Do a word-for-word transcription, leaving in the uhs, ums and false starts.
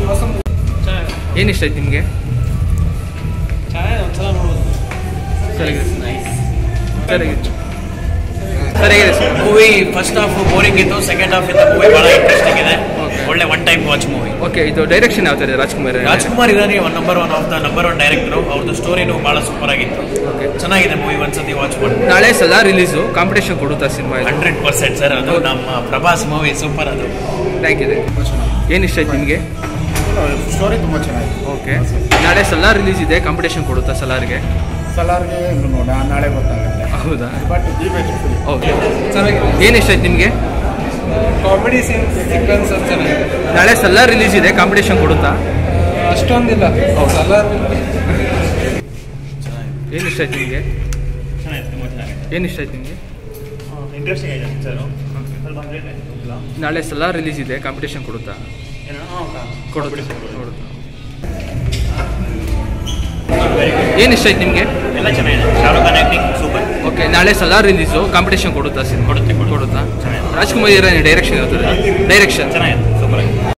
ಏನು ಇಷ್ಟ ಆಯ್ತು ನಿಮಗೆ? ಸರಿಯಾಗಿದೆ ಸರಿಯಾಗಿದೆ ಸರಿಯಾಗಿದೆ sir. Movie first half boring ಇತ್ತು, ಸೆಕೆಂಡ್ ಹಾಫ್ ಇಂದ ಮೂವಿ ಬಹಳ ಇಂಟ್ರೆಸ್ಟಿಂಗ್ ಇದೆ. ಒಳ್ಳೆ one time watch movie. Okay, ಇದು ಡೈರೆಕ್ಷನ್ ಯಾವ ಥರ ಇದೆ? ರಾಜ್ಕುಮಾರ್ ರಾಜ್ಕುಮಾರ್ ಇದಾರೆ one number one of the number one director. ಅವ್ರದ್ದು ಸ್ಟೋರಿನೂ ಬಹಳ ಸೂಪರ್ ಆಗಿತ್ತು. ಓಕೆ, ಚೆನ್ನಾಗಿದೆ ಮೂವಿ, ಒಂದ್ಸತಿ ವಾಚ್ ಮಾಡಿ. ನಾಳೆ ಸಲ ರಿಲೀಸು, ಕಾಂಪಿಟೇಷನ್ ಕೊಡುತ್ತಾ ಸಿನಿಮಾ? ಹಂಡ್ರೆಡ್ ಪರ್ಸೆಂಟ್ ಸರ್, ಅದು ನಮ್ಮ ಪ್ರಭಾಸ್ ಮೂವಿ ಸೂಪರ್. ಅದು ಥ್ಯಾಂಕ್ ಯು. ಏನು ಇಷ್ಟ ಆಯ್ತು ನಿಮಗೆ? ಸ್ಟೋರಿ ತುಂಬ ಚೆನ್ನಾಗಿದೆ. ಓಕೆ, ನಾಳೆ ಸಲಾರ್ ರಿಲೀಸ್ ಇದೆ, ಕಾಂಪಿಟೇಷನ್ ಕೊಡುತ್ತಾ ಸಲಾರ್ಗೆ? ಸಲಾರ್ಗೆ ನೋಡ ನಾಳೆ ಗೊತ್ತಾಗುತ್ತೆ. ಹೌದಾ? ಬಟ್ ಓಕೆ, ಏನು ಇಷ್ಟ ಆಯ್ತು ನಿಮಗೆ? ಕಾಮಿಡಿ ಸೀನ್ ಸೀಕ್ವೆನ್ಸ್ ಚೆನ್ನಾಗಿದೆ. ನಾಳೆ ಸಲಾರ್ ರಿಲೀಸ್ ಇದೆ, ಕಾಂಪಿಟೇಷನ್ ಕೊಡುತ್ತಾ? ಅಷ್ಟೊಂದಿಲ್ಲ. ಸಲಾರ್ ಏನು ಇಷ್ಟ ಆಯ್ತು ನಿಮಗೆ? ಏನು ಇಷ್ಟ ಆಯ್ತು ನಿಮಗೆ? ಇಂಟ್ರೆಸ್ಟಿಂಗ್ ಆಗಿದೆ ಸರ್. ನಾಳೆ ಸಲಾರ್ ರಿಲೀಸ್ ಇದೆ, ಕಾಂಪಿಟೇಷನ್ ಕೊಡುತ್ತಾ? ಕೊಡುತ್ತಾ ಕೊಡುತ್ತಾ ಏನು ಇಷ್ಟ ಆಯ್ತು ನಿಮಗೆ? ಎಲ್ಲ ಚೆನ್ನಾಗಿದೆ. Shahrukh Khan acting super. Okay, ನಾಳೆ ಸಲಾರ್ ರಿಲೀಸು, ಕಾಂಪಿಟೇಷನ್ ಕೊಡುತ್ತಾ ಸಿನಿಮಾ? ಕೊಡುತ್ತೆ ಕೊಡುತ್ತಾ? ರಾಜ್ಕುಮಾರ್ ಡೈರೆಕ್ಷನ್ ಯಾವ ಥರ? ಡೈರೆಕ್ಷನ್ ಚೆನ್ನಾಗಿದೆ, ಸೂಪರ್ ಆಗಿದೆ.